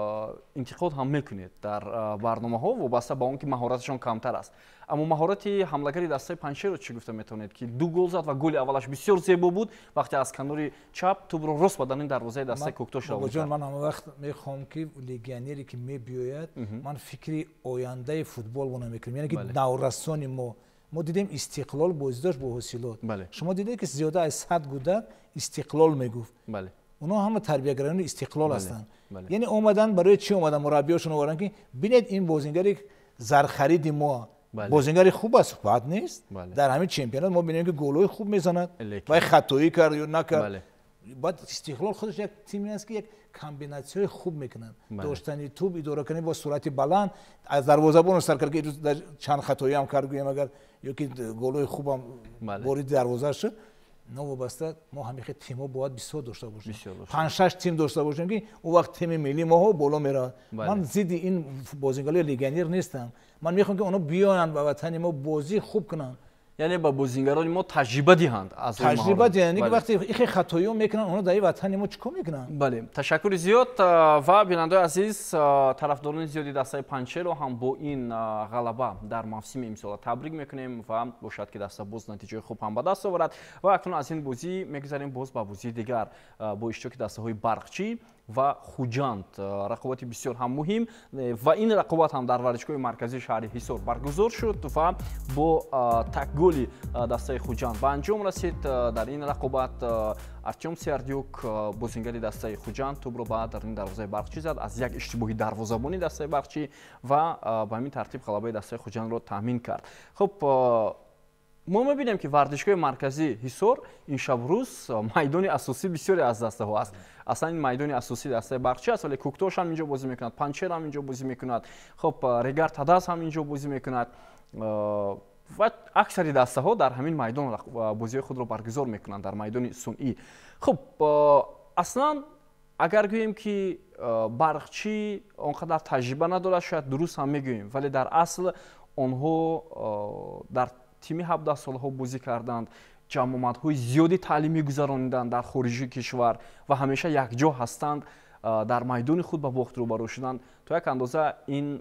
انتقاد هم میکنید در برنامه ها وابسته با اون که مهارتشون کمتر است، اما مهارت حمله‌گری دسته پنچر رو چی گفته میتونید که دو گل زد و گل اولش بسیار زیبا بود وقتی از کنار چپ توپ رو راست بدن دروازه دسته کوکتوش رو کرد. من همه وقت میخوام که لیگیونری که میبیاید من فکری آینده فوتبال رو میکنم. یعنی که نورسانی ما دیدیم استقلال بازی داشت با حاصلات. شما دیدید که زیاده از 100 گودک استقلال میگفت. اونا همه تربیتگران استقلال هستند. یعنی اومدن برای چی اومدن؟ مربیاشون آوردن که ببینید این بازیگری زر خرید ما بازیگر خوب است، بد نیست. در همین چمپیونات ما ببینیم که گل‌های خوب میزند و خطایی کرد یا نکرد. بعد استقلال خودش یک تیمی است که یک کامبیناسیون خوب میکنن، داشتن توپ اداره کنی با سرعت بلند از دروازه‌بان سر کرد که چند خطایی هم کرد گویم اگر یا که گل‌های خوبم وارد دروازه شد. نه وابسته ما همیشه تیم‌ها باید بسیار داشته باشیم، 5-6 تیم داشته باشیم که اون وقت تیم ملی ما بالا میره. من ضد این بازیکن‌های لیگیونر نیستم، من میخوام که اونا بیان و وطن ما بازی خوب کنن. یعنی با بازیگران ما تجربه دهند از تجربه یعنی که وقتی این خطایی میکنن اونا در وطن ما چیکار میکنن؟ بله، تشکر زیاد. و بیننده عزیز، طرفداران زیادی دسته پنچر رو هم با این غلبه در موسم امسال تبریک میکنیم و باشد که دسته باز نتیجه خوب هم به دست آورد. و اکنون از این بازی میگذاریم باز به بازی دیگر با اشتراک دسته های برقچی و خوجند، رقابتی بسیار هم مهم و این رقابت هم در ورزشگاه مرکزی شهر حصار برگزار شد و با تک گلی دسته خوجند به انجام رسید. در این رقابت ارتیوم سیاردیوک بازیگر دسته خوجند توپ رو بعد در این دروازه برقچی زد از یک اشتباهی دروازه‌بانی دسته برقچی و به همین ترتیب غلبه دسته خوجند رو تامین کرد. خب ما می‌بینیم که ورزشگاه مرکزی حصار این شب روز میدان اساسی بسیاری از دسته ها است. اصلا این میدان اساسی دسته برقچی است، ولی کوکتوش هم اینجا بازی میکند، پنچر هم اینجا بازی میکند، خب ریگر تداس هم اینجا بازی میکند و اکثری دسته ها در همین میدان بازی خود را برگزار میکنند در میدان صنعی. خب اصلا اگر گوییم که برقچی اونقدر تجربه نداره شاید درست هم میگوییم، ولی در اصل آنها در تیمی 17 ساله ها بازی کردند، جمعیت‌های زیادی تعلیمی گذراندند در خارج کشور و همیشه یک جا هستند، در میدان خود با باخت روبرو شدند. تا یک اندازه این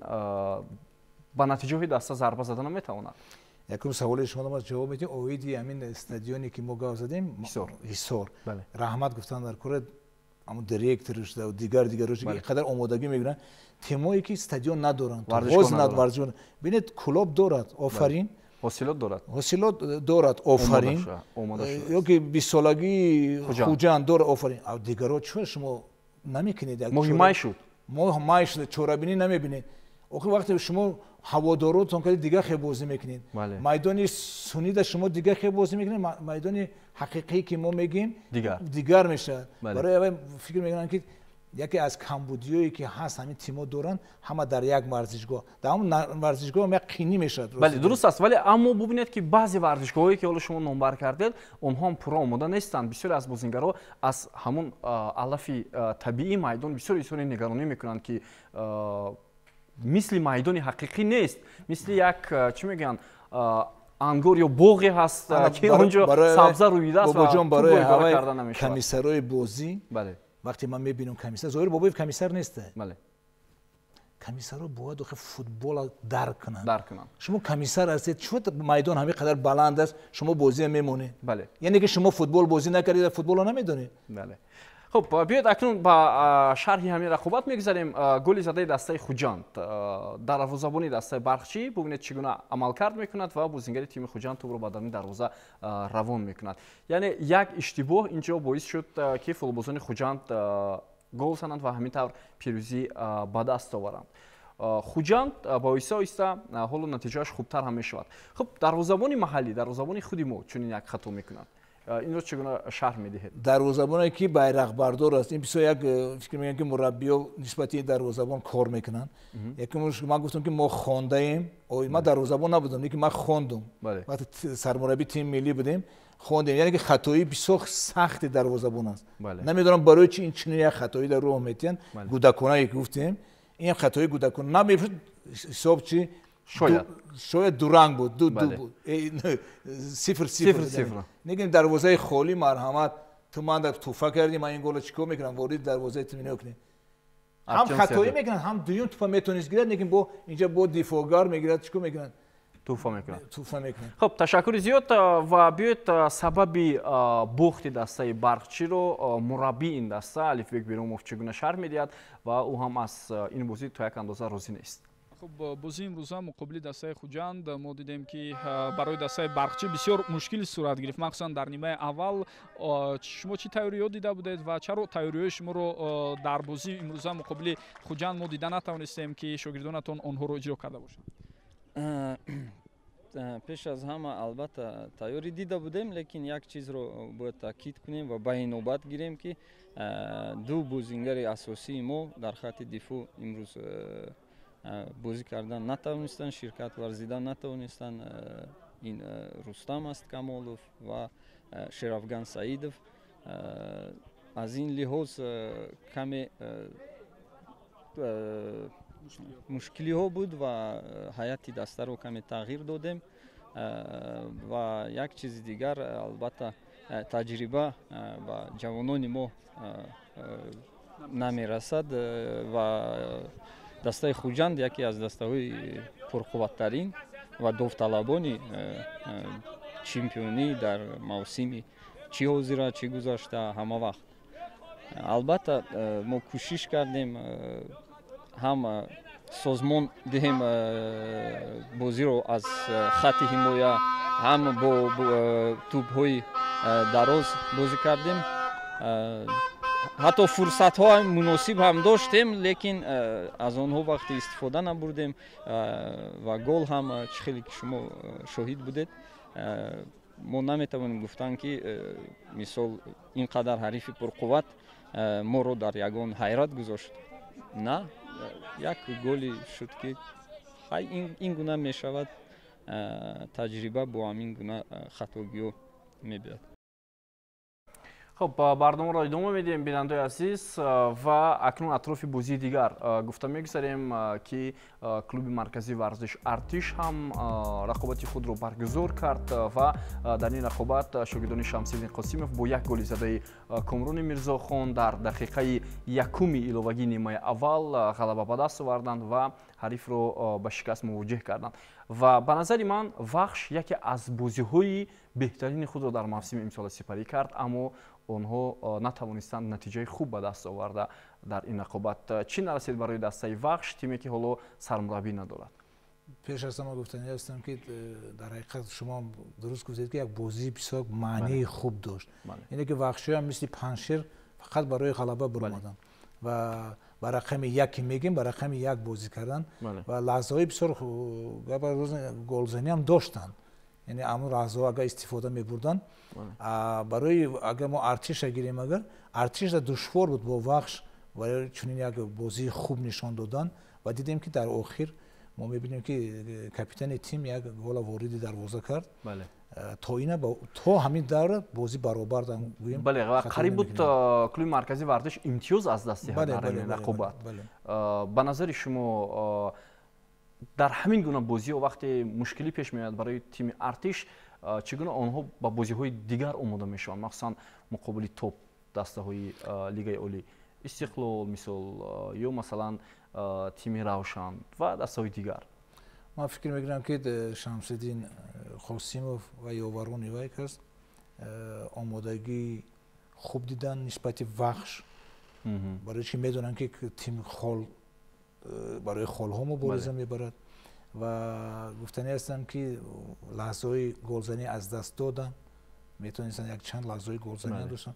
با نتیجه های دسته ضربه زدن میتواند. یکم سوال شما ما جواب میدیم. اویدی همین استادیونی که ما گاز زدیم حصار رحمت گفتن در کره اما دیرکتورش و دیگرش اینقدر آمادگی میگیرن تیمایی که استادیون ندارن، ورزش ببینید کلوب دارد، آفرین. حاصلات دارد، آفرین. یا که 20 سالگی خوجان داره، آفرین. او دیگرها چرا شما نمیکنید؟ مهمای شد چورابینی نمیبینید. آخه وقتی شما هواداراتون که دیگه خیلی بازی میکنید، میدان سنی شما دیگه خیلی بازی میکنید، میدان حقیقی که ما میگیم دیگر میشه. برای فکر میکنن که یکی از کمبودیایی که هست همین تیم‌ها دارن همه در یک ورزشگاه، در اون ورزشگاه هم یک قینی میشه. بله درست است، ولی اما ببینید که بعضی ورزشگاهایی که حالا شما نامبر کردید اونها هم پورا آماده نیستند. بسیاری از بازیگرها از همون علف طبیعی میدان بسیاری نگرانی میکنند که مثل میدان حقیقی نیست، مثل یک چی میگن انگور یا باغی هست که اونجا سبزه رویده است و خوب گل کردن نمیشه. کمیسرای بازی بله وقتی من میبینم کمیسر ظاهر بابایف کمیسر نیسته، بله کمیسرها باید آخه فوتبال درک کنن. شما کمیسر هستید، چون میدان همین قدر بلند است شما بازی میمونید؟ بله یعنی که شما فوتبال بازی نکردید فوتبال رو نمیدونید. بله خب بیاید اکنون با شرحی همین رقابت میگذاریم. گل زده دسته خوجاند در دروازه‌بانی دسته برقچی ببینید چگونه عملکرد میکند و بازیگر تیم خوجاند توپ رو با درون دروازه روان میکند. یعنی یک اشتباه اینجا باعث شد که فوتبالبازان خوجاند گل زنند و همینطور پیروزی به دست آورند. خوجاند با آهسته حالا نتیجهش خوبتر هم میشود. خب دروازه‌بان محلی، دروازه‌بان خودی ما چون یک خطا میکنند، این رو چگونه شرح میدهید؟ دروازه‌بانی که بیرق بردار است، این بسیار یک فکر میگن که مربی‌ها نسبت این دروازه‌بان کار میکنن. یکی من گفتم که ما خوانده ایم، ما دروازه‌بان نبودم، که من خواندم. وقتی سرمربی تیم ملی بودیم خواندیم، یعنی که خطایی بسیار سخت دروازه‌بان است. نمیدونم برای چی این چنین یک خطایی در راه میتین. گودکانایی که گفتیم این خطای گودکان نمیشه حساب چی شاید دو رنگ بود، دو بود، 0-0 نگیم دروازه خالی مرحمت تو من در توفه کردی من این گل چیکار میکنم وارد دروازه تیم نکنی، هم خطایی میکنن هم دویون توفه میتونید گیرد، نگیم با اینجا با دفاعگر میگیرد چیکار میکنن توفه میکنن. خب تشکر زیاد و بیاید سبب باخت دسته برقچی رو مربی این دسته الفبک بیروموف چگونه شرح میدهد و او هم از این بازی تا یک اندازه راضی نیست. خب بازی امروزه مقابل دسته خوجاند ما دیدیم که برای دسته برقچی بسیار مشکلی صورت گرفت، مخصوصا در نیمه اول. شما چی تیاری‌ها دیده بودید و چرا تیاری‌های شما رو در بازی امروزه مقابل خوجاند ما دیده نتوانستیم که شاگردانتون آنها رو اجرا کرده باشند؟ پیش از همه البته تیاری دیده بودیم، لیکن یک چیز رو باید تاکید کنیم و به نوبت گیریم که دو بازیگر اساسی ما در خط دفاع امروز بازی کردن نتوانستن، شرکت ورزیدن نتوانستن. این رستم است کمالوف و شرافگان سعیدов. از این لحاظ کمی مشکلی ها بود و حیات دسته رو کمی تغییر دادیم و یک چیز دیگر البته تجربه و جوانان ما نمیرسد و دسته خوجاند یکی از دسته های پرقوت‌ترین و داوطلبان چمپیونی در موسمی چی حاضر چی گذشته همه وقت. البته ما کوشش کردیم هم سازمان دهیم بازی رو از خط حمایه هم با توپ‌های دراز بازی کردیم، حتی فرصت ها مناسب هم داشتیم لیکن از آنها وقتی استفاده نبردیم و گل هم خیلی که شما شاهد بودید ما نمیتوانیم گفتن که مثال اینقدر حریف پرقوت ما رو در یگان حیرت گذاشت. نه، یک گلی شد که این گونه می شود تجربه با همین گونه خطاگی‌ها می‌بیاد. خب برنامه را ادامه میدیم بیننده عزیز و اکنون اطراف بازی دیگر گفته میگذاریم که کلوب مرکزی ورزش ارتش هم رقابت خود رو برگزار کرد و در این رقابت شاگردان شمس‌الدین قاسمov با یک گل زده کامرون میرزاخان در دقیقه یکم ایلوگی نیمه اول غلبه به دست آوردند و حریف رو به شکست مواجه کردند و به نظر من وخش یکی از بازی‌های بهترین خود را در موسم امسال سپری کرد، اما آنها نتوانستند نتیجه خوب به دست آورده در این رقابت. چی نرسید برای دسته وخش، تیمی که حالا سرمربی ندارد؟ پیش از همه گفتنی هستم که در حقیقت شما درست گفتید که یک بازی بسیار معنی خوب داشت. اینه که وخشی هم مثل پنشیر فقط برای غلبه برآمدن و با رقم یک میگیم با رقم یک بازی کردن و لحظه های بسیار گلزنی هم داشتن. یعنی امون لحظه ها اگر استفاده میبردن برای اگر ما ارتش گیریم، اگر ارتش دشوار بود با وخش و چنین یک بازی خوب نشان دادن و دیدیم که در آخر ما میبینیم که کاپیتان تیم یک گل وارد دروازه کرد. بله. تا اینا تا همین دور بازی برابر دادن. بله، قریب بود کلوب مرکزی ورزش امتیاز از دست دهد در این رقابت. به نظر شما در همین گونه بازی و وقتی مشکلی پیش میاد برای تیم ارتش، چگونه آنها با بازی‌های دیگر آماده میشن، مخصوصا مقابل توپ دسته‌های لیگ عالی، استقلال مثال یا مثلا تیم روشن و دسته‌های دیگر؟ من فکر می‌کنم که شمس‌الدین قاسمov و یاوران وی است آمادگی خوب دیدن نسبت وخش، برای چی میدونن که تیم خال برای خال‌ها مبارزه میبرد و گفتنی هستم که لحظه‌های گلزنی از دست دادن، میتونستن یک چند لحظه‌های گلزنی داشتن.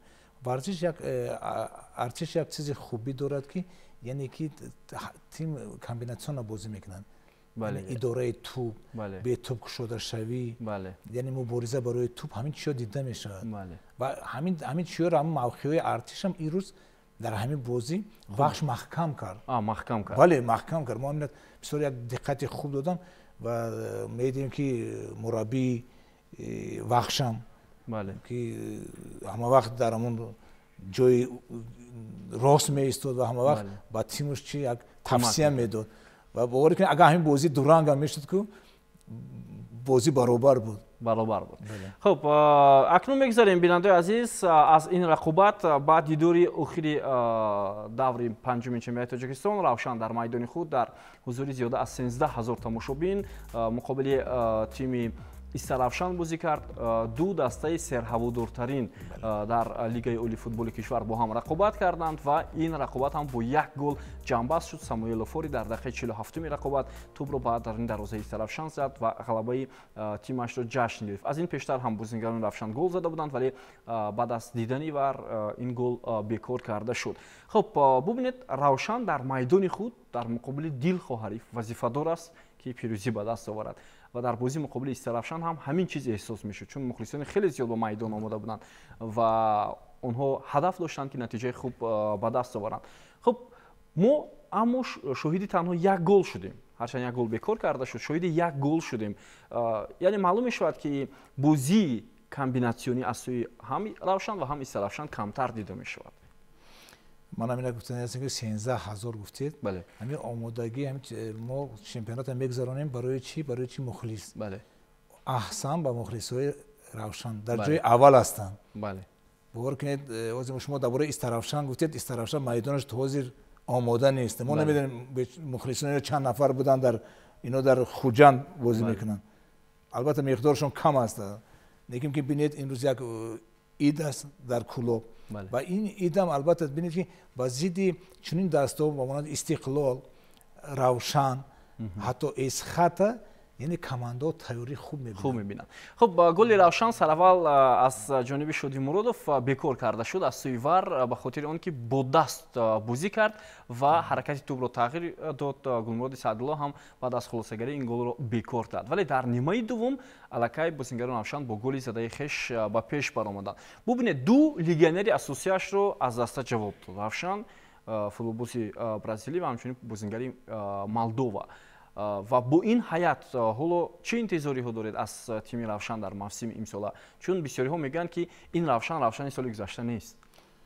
ارتش یک چیز خوبی دارد که یعنی که تیم کامبیناسیون بازی میکنن. یعنی اداره توپ، به توپ کشوده شوی، یعنی مبارزه برای توپ، همین چیزا دیده میشه و همین چیزا رو هم موقعیت ارتش هم این روز در همین بازی وخش محکم کرد. محکم کرد. بله محکم کرد. ما همین بسیار یک دقت خوب دادم و میدیم که مربی وخشم که همه وقت در همون جای راست می ایستاد و همه وقت با تیمش چی یک توصیه میداد و باور کنید اگر همین بازی دورنگ هم میشد که بازی برابر بود. خب اکنون میگذاریم بیننده عزیز از این رقابت بعد دیداری اخیری دور پنجمین چمپیونات تاجیکستان روشن در میدان خود در حضور زیاده از 13000 تماشابین مقابل تیم استرافشان بازی کرد. دو دسته سرهوادارترین در لیگ عالی فوتبال کشور با هم رقابت کردند و این رقابت هم با یک گل جنببست شد. ساموئل فوری در دقیقه 47 رقابت توپ رو بعد در این دروازه استرافشان زد و غلبه تیمش را جشن گرفت. از این پیشتر هم بازیکنان رفشان گل زده بودند ولی بعد از دیدنی ور این گل بیکار کرده شد. خب ببینید روشن در میدان خود در مقابل دلخواه حریف وظیفه‌دار است که پیروزی به دست آورد و در بازی مقابل استرافشان هم همین چیز احساس میشه، چون مخلصان خیلی زیاد با میدان آمده بودند و اونها هدف داشتند که نتیجه خوب به دست آورند. خب ما اما شاهد تنها یک گل شدیم، هرچند یک گل بیکار کرده شد، شاهد یک گل شدیم. یعنی معلوم میشود که بازی کامبیناسیونی از سوی هم روشن و هم استرافشان کمتر دیده میشود. من همین گفتن هستم که 13000 گفتید. بله. همین آمادگی همین ما چمپیونات میگذرونیم برای چی؟ برای چی مخلص. بله. احسن با مخلصای روشن در جای اول هستند. بله. باور کنید از شما درباره استرافشان گفتید، استرافشان میدانش توزیر آماده نیست. ما نمیدونیم مخلصان چند نفر بودن در اینا در خوجند بازی میکنن. البته مقدارشون کم است. لیکن که ببینید امروز یک عید است در کلوب. و این ایدم البته ببینید که با ضد چنین دستا با مانند استقلال، روشن، حتی اسخط یعنی کماندا تیاری خوب میبینن. خب گل روشن سراول از جانب شادی مرادوف بکار کرده شد از سوی ور به خاطر آنکه با دست بازی کرد و حرکت توپ را تغییر داد. گلمراد سعدالله هم بعد از خلاصگری این گل را بکار داد، ولی در نیمه دوم الکی بازیگران روشن با گل زده خویش به پیش برآمدند. ببینید دو لیگیونری اساسیش رو از دست جواب داد. روشن فوتبالبازی برزیلی و همچنین بازیگری مولدووا. و با این حیات حالا چه انتظاری ها دارید از تیم روشن در موسم امسال؟ چون بسیاری ها میگن که این روشن سال گذشته نیست.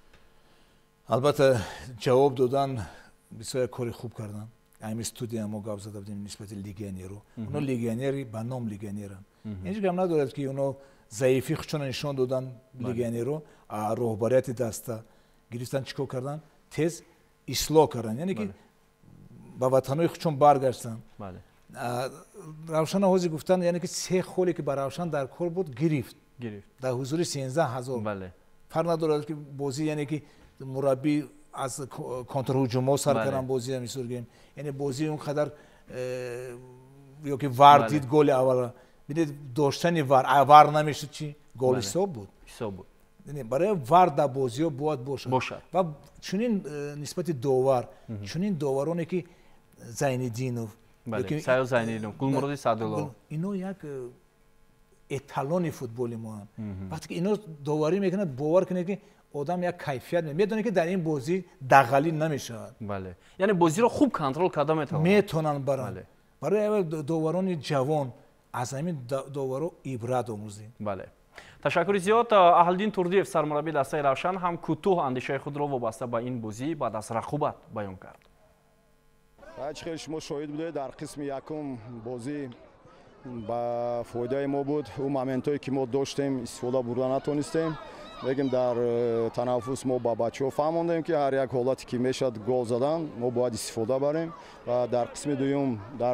البته جواب دادن بسیار کاری خوب کردن. همین استودیو ما گفت زده بودیم نسبت لیگیونر رو. اونا لیگیونری به نام لیگیونرن. هیچ کم ندارد که اونا ضعیفی خودشون نشون دادن لیگیونر رو. رهبریت دسته گرفتن چیکار کردن؟ تز اصلاح کردن. یعنی که با وطنهای خودشون برگشتن. بله. روشن حاضر گفتن یعنی که 3 خولی که برای روشن در کار بود گرفت. در حضور 13000. بله. فرق نداره که بازی یعنی که مربی از کنتر هجوم سر کردن بازی همیشه گیم. یعنی بازی اونقدر یا که ور دید گل اول. ببینید داشتن ور نمیشه چی؟ گل حساب بود. یعنی برای ور در بازی ها باید باشد. و چنین نسبت داور چنین داورانی که زین‌الدینوف سایو زین‌الدینوف گلمراد سعدالله اینا یک اتالون فوتبال ما هم. وقتی که اینا داوری میکنن باور کنه که آدم یک کیفیت میدونه که در این بازی دغلی نمیشه. بله. یعنی بازی رو خوب کنترل کرده میتونن برای داوران جوان از همین داورا عبرت آموزیم. بله. تشکر زیاد. اهلدین توردیف سرمربی دسته روشن هم کوتاه اندیشه خود را وابسته به این بازی بعد از رقابت بیان کرد. خیلی شما شاهد بودید در قسم یکم بازی با فایده ما بود. اون مومنتایی که ما داشتیم استفاده بردن نتونستیم. بگیم در تنفس ما با بچه‌ها فهمیدیم که هر یک حالتی که میشد گل زدن ما باید استفاده بریم و در قسم دوم در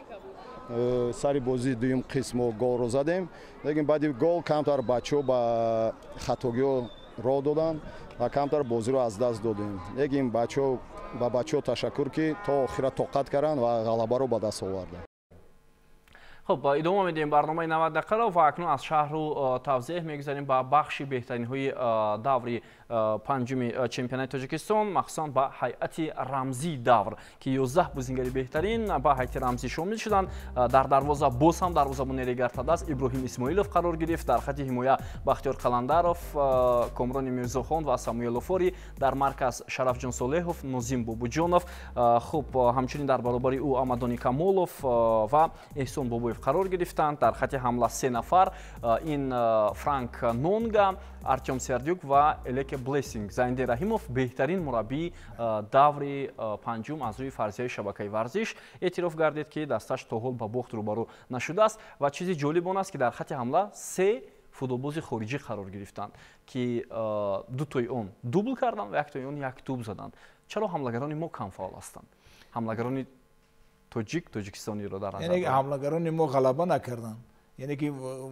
سری بازی دوم قسم گل رو زدیم. لیکن بعد گل کمتر بچه‌ها با خطاگی راه دادن و کمتر بازی رو از دست دادیم. لیکن بچه‌ها با بچه‌ها تشکر که تا آخر طاقت کردن و غلبه رو به دست آوردن. خب ادامه میدیم برنامه 90 دقیقه را و اکنون از شهر رو توضیح میگذاریم با بخش بهترین های دوری پنجم چمپیونات تاجیکستان، مخصوصا با هیئت رمزی دور که 11 بازیگر بهترین با هیئت رمزی شامل شدند. در دروازه باز هم دروازه‌بان رگرتداز ابراهیم اسماعیلوف قرار گرفت. در خط حمایه بختیار قلندرов، کامران میرزاخان و ساموئل افاری. در مرکز شرفجان صالحов، نازیم بابوجانов. خب همچنین در برابر او آمدانی کمالов و احسان بابویف قرار گرفتند. در خط حمله 3 نفر این فرانک نونگا، ارتем سردیوک و الک بلسینگ. زاینده رحیمов بهترین مربی دوری پنجم از روی فرضیه شبکه ورزش اعتراف گردید که دستش تا حال با باخت روبرو نشده است. و چیزی جالب آن است که در خط حمله 3 فوتبالباز خارجی قرار گرفتند که 2 تای اون دوبل کردند و 1 تای اون 1 توپ زدند. چرا حملگران ما کم فعال هستند؟ حملگران تاجیکستانی رو در نظر یعنی حملگران ما غلبه نکردند. یعنی که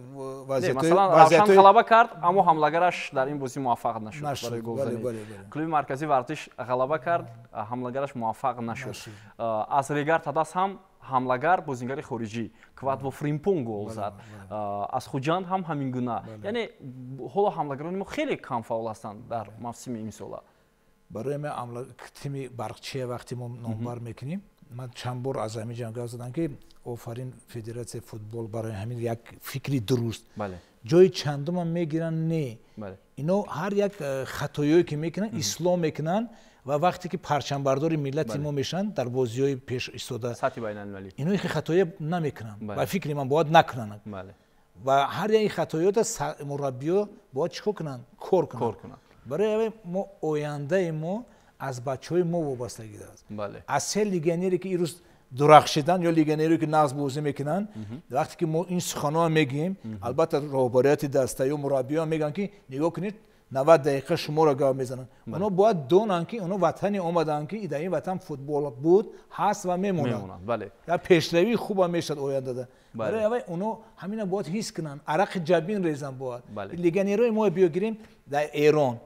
مثلا روشن غلبه کرد اما حملگرش در این بازی موفق نشد برای گلزنی. کلوب مرکزی ورزش غلبه کرد، حملگرش موفق نشد. از رگرتداز هم حملگر بازیگر خارجی کواد و فریمپون گل زد. از خوجاند هم همین گونه. یعنی حالا حملگران ما خیلی کم فعال هستند در موسم امسال. برای ما تیم برقچه وقتی ما نامبر میکنیم من چند بار از همین جنگا زدم که آفرین فدراسیون فوتبال برای همین یک فکری درست. بله. جای چندم هم میگیرن نه. بله. اینا هر یک خطایی که میکنن اصلاح میکنن و وقتی که پرچم برداری ملت ما میشن در بازی‌های پیش ایستاده سطح بین‌المللی اینا خطایی نمیکنن. و فکر من باید نکنن. بله. و هر یک خطایات مربی‌ها باید چیکار کنن؟ کار کنن. برای ما آینده ما از بچهای ما وابستگی دارد. بله. از 3 لیگیونری که امروز درخشیدن یا لیگیونری که نقض بازی میکنن وقتی که ما این سخنا میگیم البته رهبریت دسته و مربی‌ها میگن که نگاه کنید 90 دقیقه شما را گام میزنن. اونا باید دونن که اونا وطنی اومدن که در این وطن فوتبال بود هست و میمونن. بله. یا پیشروی خوب میشد آینده. برای اونا همین باید حس کنن عرق جبین ریزن باید. لیگیونری ما بیاگیریم در ایران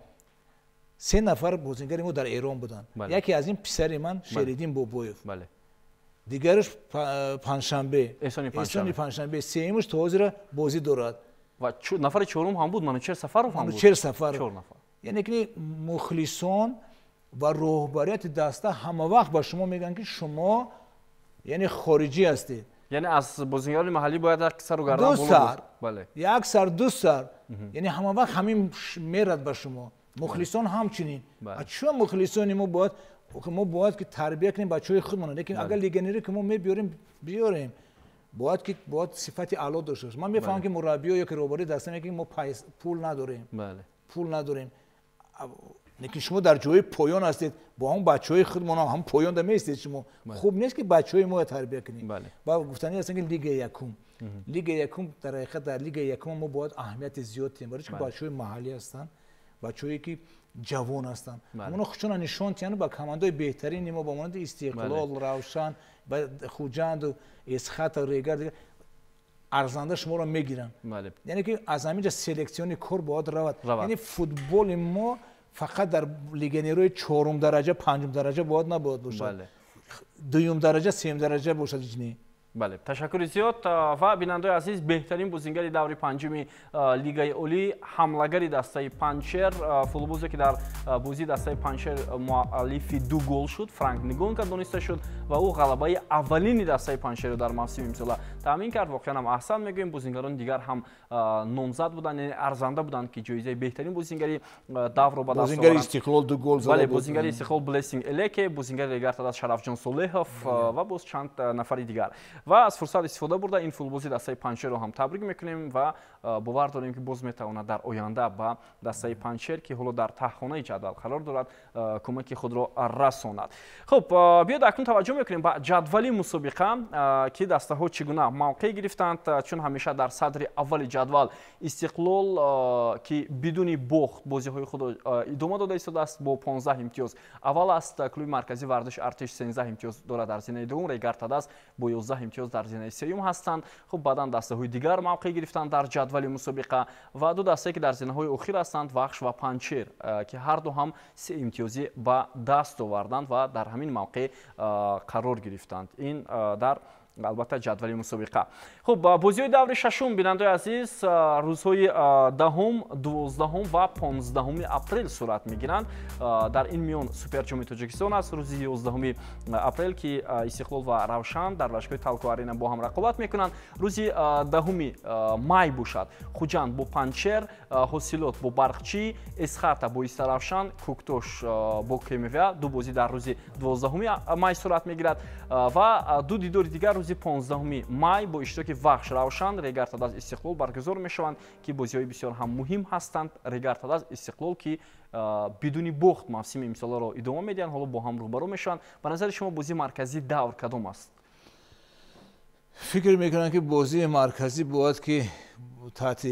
3 نفر بازیگر ما در ایران بودن. یکی از این پسر من شریدین بابویف. بله. دیگرش پنجشنبه احسانی پنجشنبه سومش تازه بازی دارد و نفر چهارم هم بود منوچهر سفرов هم بود 40 سفر 4 نفر یعنی که مخلصان و رهبریت دسته همه وقت با شما میگن که شما یعنی خارجی هستید یعنی از بازیگران محلی باید یک سر و گردن دو سر بله یک سر دو سر یعنی همه وقت همین میرد به شما مخلصان همچنین چون مخلصان ما باید که تربیت کنیم بچهای خودمون لیکن اگر لیگنری که ما بیاریم باید که صفت اعلی داشته باشه من میفهمم که مربی یا که رهبری دسته میگه ما پول نداریم پول نداریم لیکن شما در جای پایان هستید با هم بچهای خودمون هم پایان ده میستید شما خوب نیست که بچهای ما تربیت کنیم با گفتنی هستن که لیگ یکم در حقیقت در لیگ یکم ما باید اهمیت زیاد بدیم برای که بچهای محلی هستن بچه‌ای که جوان هستن اونا خودشون نشون میدن با کماندای بهترین ما با مانند استقلال روشن و خوجند و اسخط و ریگر ارزنده شما رو میگیرن یعنی که از همینجا سلکسیون کور باید رود یعنی فوتبال ما فقط در لیگ نیروی 4 درجه 5 درجه باید نباید باشه 2 درجه 3 درجه باشه جنی بله تشکر زیاد و بیننده عزیز بهترین بازیگر دوره پنجم لیگ اولی حمله‌گر دسته پنچر فولبوزی که در بازی دسته پنچر مؤلف 2 گل شد فرانک نیگونکا دانسته شد و او غلبه اولین دسته پنچر در موسم امسال تامین کرد واقعا هم احسن میگویم بازیگران دیگر هم نامزد بودند یعنی ارزنده بودند که جایزه بهترین بازیگری دور رو به دست بازیگر استقلال 2 گل زد بله بازیگر استقلال بلسینگ الک بازیگر ریگارد از شرفجان صالحов و باز چند نفر دیگر و از فرصت استفاده برده این فولبازی دسته پنچر رو هم تبریک میکنیم و باور داریم که باز میتواند در آینده با دسته پنچر که حالا در تهخانه جدول قرار دارد کمک خود را رساند. خب بیاید اکنون توجه میکنیم به جدول مسابقه که دسته ها چگونه موقع گرفتند چون همیشه در صدر اول جدول استقلال که بدون باخت بازی های خود ادامه داده ایستاده است با 15 امتیاز اول است کلوب مرکزی ورزش ارتش 13 امتیاز دارد در زینه دوم ریگارد است با 11 امتیاز در زینه سوم هستند خب بعدا دسته های دیگر موقع گرفتند در جدول مسابقه و دو دسته که در زینه های اخیر هستند وخش و پنچر که هر دو هم 3 امتیازی به دست آوردند و در همین موقع قرار گرفتند این در البته جدول مسابقه خب بازی دور ششم بیننده عزیز روزهای 10 12 و 15 اپریل صورت میگیرند در این میان سوپر جام تاجیکستان است روز 11 اپریل که استقلال و روشن در لشکر تالکو آرینا با هم رقابت میکنند روز 10 مای باشد خوجند با پنچر حاصلات با برقچی اسخرت با استروشن کوکتوش با کیمیویا دو بازی در روز 12 مای صورت میگیرد و دو دیدار دیگر روز 15 مای با اشتراک وخش روشن ریگارد از استقلال برگزار میشوند که بازی‌های بسیار هم مهم هستند ریگارد از استقلال که بدون باخت موسم امسال را ادامه میدن حالا با هم روبرو میشن به نظر شما بازی مرکزی دور کدام است فکر میکنم که بازی مرکزی باید که تحت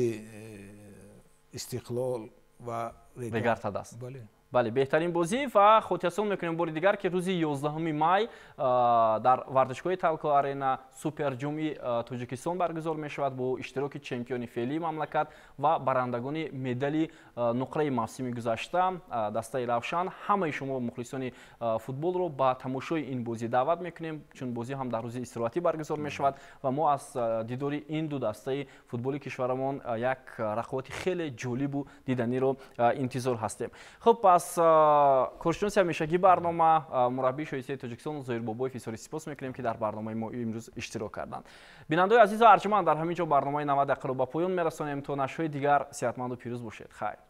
استقلال و ریگارد است بله بهترین بازی و خودتون میکنیم بار دیگر که روز 11 مای در ورزشگاه تالکو آرینا سوپر جام تاجیکستان برگزار می شود با اشتراک چمپیون فعلی مملکت و برندگان مدال نقره موسم گذشته دسته روشن همه شما مخلصان فوتبال رو با تماشای این بازی دعوت میکنیم چون بازی هم در روز استراحتی برگزار می شود و ما از دیدار این دو دسته فوتبال کشورمان یک رقابت خیلی جالب و دیدنی رو انتظار هستیم. خب از کورشناسی همیشگی برنامه مربی شایسته تاجیکستان زهیر بابای فیساری سپاس میکنیم که در برنامه ما امروز اشتراک کردند. بیننده عزیز و ارجمند در همینجا برنامه 90 دقیقه رو به پایان میرسانیم تا نشریه دیگر صحتمند و پیروز باشید. خیر.